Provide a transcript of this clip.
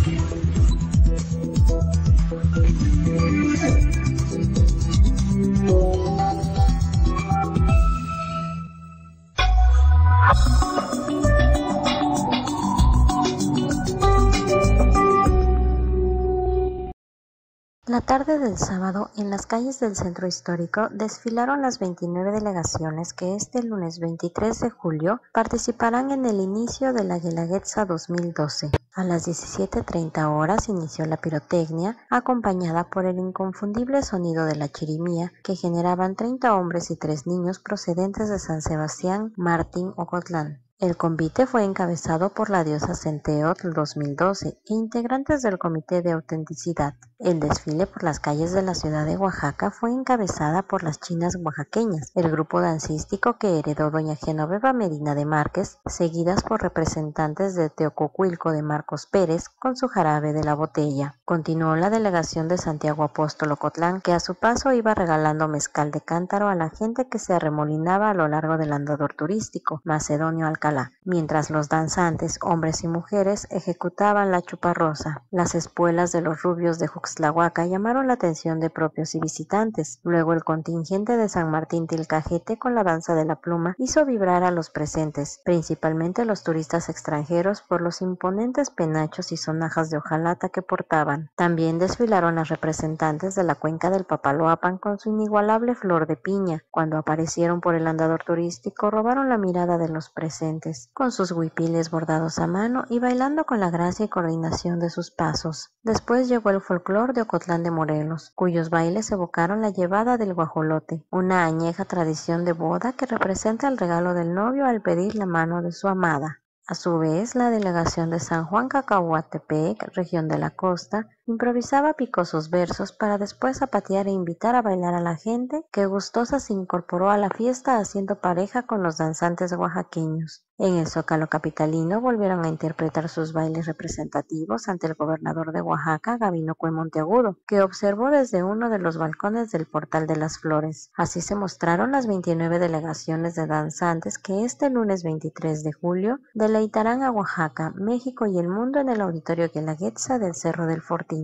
La tarde del sábado, en las calles del centro histórico, desfilaron las 29 delegaciones que este lunes 23 de julio participarán en el inicio de la Guelaguetza 2012. A las 17:30 horas inició la pirotecnia, acompañada por el inconfundible sonido de la chirimía que generaban 30 hombres y 3 niños procedentes de San Sebastián, Martín, Ocotlán. El convite fue encabezado por la diosa Centeotl 2012 e integrantes del Comité de Autenticidad. El desfile por las calles de la ciudad de Oaxaca fue encabezada por las chinas oaxaqueñas, el grupo dancístico que heredó doña Genoveva Medina de Márquez, seguidas por representantes de Teococuilco de Marcos Pérez con su jarabe de la botella. Continuó la delegación de Santiago Apóstol Ocotlán, que a su paso iba regalando mezcal de cántaro a la gente que se arremolinaba a lo largo del andador turístico Macedonio Alcalá, mientras los danzantes, hombres y mujeres, ejecutaban la chuparrosa. Las espuelas de los rubios de Juxtlahuaca llamaron la atención de propios y visitantes. Luego el contingente de San Martín Tilcajete con la danza de la pluma hizo vibrar a los presentes, principalmente los turistas extranjeros, por los imponentes penachos y sonajas de hojalata que portaban. También desfilaron las representantes de la cuenca del Papaloapan con su inigualable flor de piña. Cuando aparecieron por el andador turístico, robaron la mirada de los presentes, con sus huipiles bordados a mano y bailando con la gracia y coordinación de sus pasos. Después llegó el folclor de Ocotlán de Morelos, cuyos bailes evocaron la llevada del guajolote, una añeja tradición de boda que representa el regalo del novio al pedir la mano de su amada. A su vez, la delegación de San Juan Cacahuatepec, región de la costa, improvisaba picosos versos para después zapatear e invitar a bailar a la gente que gustosa se incorporó a la fiesta haciendo pareja con los danzantes oaxaqueños. En el Zócalo capitalino volvieron a interpretar sus bailes representativos ante el gobernador de Oaxaca, Gabino Cue Monteagudo, que observó desde uno de los balcones del Portal de las Flores. Así se mostraron las 29 delegaciones de danzantes que este lunes 23 de julio deleitarán a Oaxaca, México y el mundo en el Auditorio Guelaguetza del Cerro del Fortín.